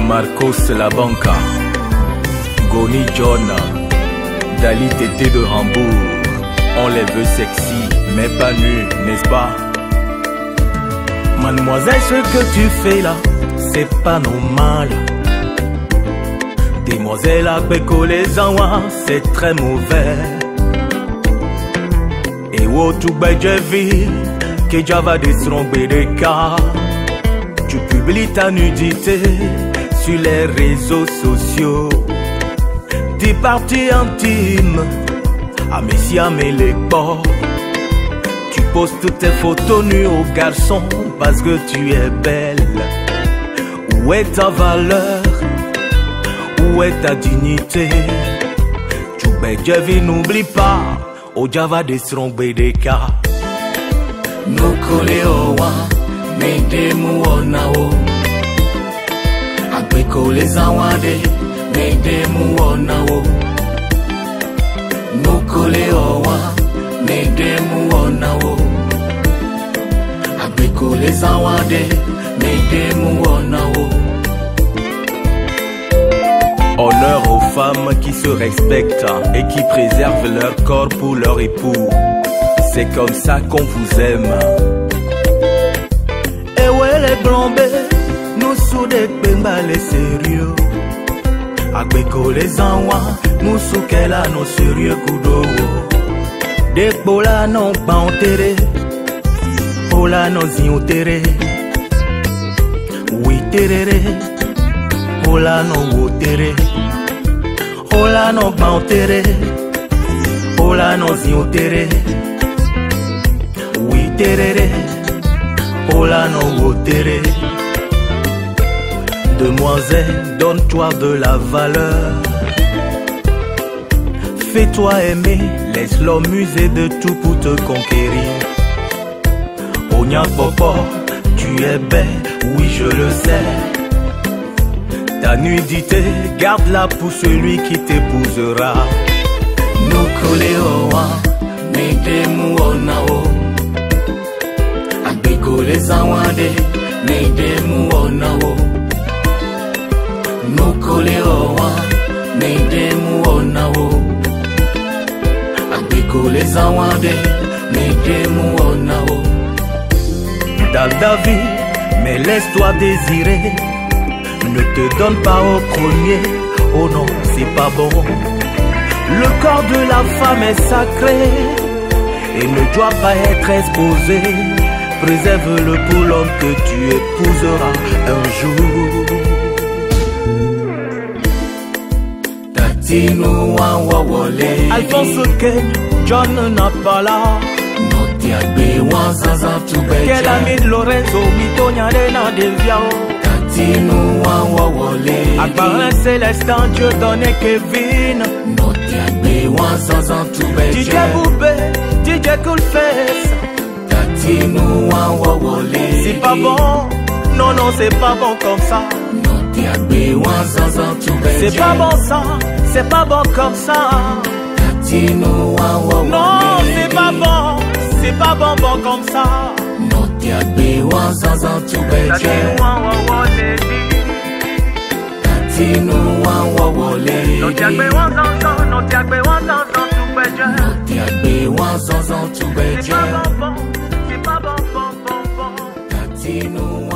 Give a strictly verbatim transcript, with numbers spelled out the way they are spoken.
Marcos La Banca, Goni John, Dali Tété de Hambourg. On les veut sexy, mais pas nus, n'est-ce pas? Mademoiselle, ce que tu fais là, c'est pas normal. Demoiselle à Beko les Anwa, c'est très mauvais. Et où tu baiges que Java détromper des cas. Tu publies ta nudité sur les réseaux sociaux. Des parties intimes à Messia mais les bords. Tu postes toutes tes photos nues aux garçons parce que tu es belle. Où est ta valeur? Où est ta dignité? Tu baiges, n'oublie pas. Au Java des strongbe des cas. No kole owa, me de mu ona o. Agbe kole zawade, me de mu ona o. No kole owa, me de mu ona o. Agbe kole zawade, me de mu ona o. Honneur aux femmes qui se respectent et qui préservent leur corps pour leur époux. C'est comme ça qu'on vous aime. Et ouais les blombés, nous sous des bemba les sérieux. Agbeko les anwa, nous sous qu'elle a nos sérieux kudo. Des bola non pas enterré, bola non zioteré. Oui tereré, bola non woteré. Bola non pas enterré, bola non zioteré. Oui tereré, bola non woteré. Demoiselle, donne-toi de la valeur. Fais-toi aimer, laisse l'homme user de tout pour te conquérir. Ogna Popo, tu es belle, oui je le sais. Ta nudité, garde-la pour celui qui t'épousera. No kole owa, me de mu ona o. Agbe kole zawade, me de mu ona o. No kole owa, me de mu ona o. Agbe kole zawade, me de mu ona o. Dans ta vie, mais laisse-toi désirer. Ne te donne pas au premier, oh non, c'est pas bon. Le corps de la femme est sacré et ne doit pas être exposé. Préserve-le pour l'homme que tu épouseras un jour. Tatino wa wawole. Alphonse Ken, John n'a pas là. Noti agbe wa zaza tu beja. Quel ami de Lorenzo, Mitonia na Deviao. Tatino wa wawole. Akbarin Célestin, Dieu donné Kevin. Noti agbe wa zaza tu beja. D J Boubé, D J Coolface. Tatino wa wawole. C'est pas bon, non non c'est pas bon comme ça. Noti agbe wa zaza tu beja. C'est pas bon ça, c'est pas bon comme ça. Tatino wa wawole. Non c'est pas bon, c'est pas bon bon comme ça. Noti agbe wa zaza tu beja. Tatino wa wawole. Tatino wa wawole. Noti agbe wa zaza, noti agbe wa zaza tu beja. Noti agbe wa zaza tu beja. C'est pas bon bon, c'est pas bon bon bon bon. Tatino